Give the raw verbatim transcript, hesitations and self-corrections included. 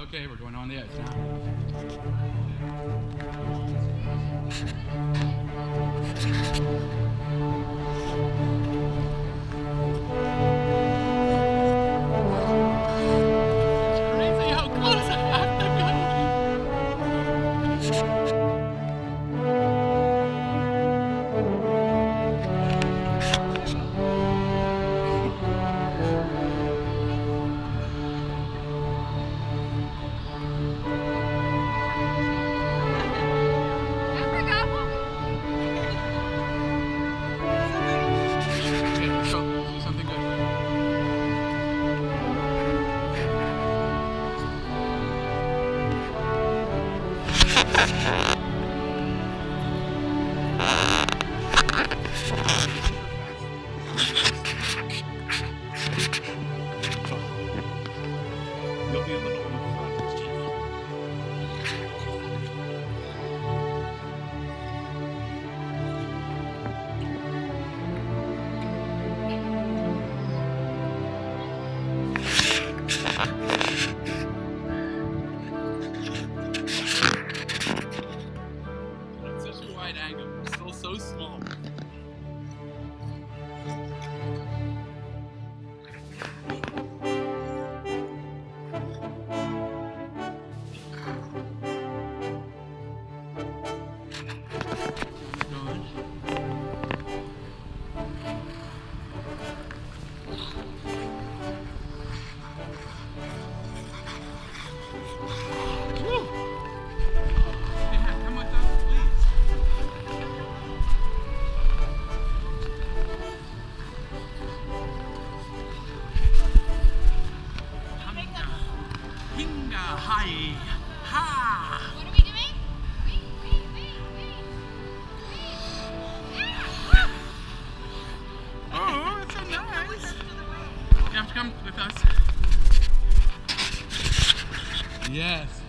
Okay, we're going on the edge now. Angle. We're still so small. Hi! Ha! What are we doing? Wait, wait, wait, wait. Oh, that's so nice! You have to come with us. Yes.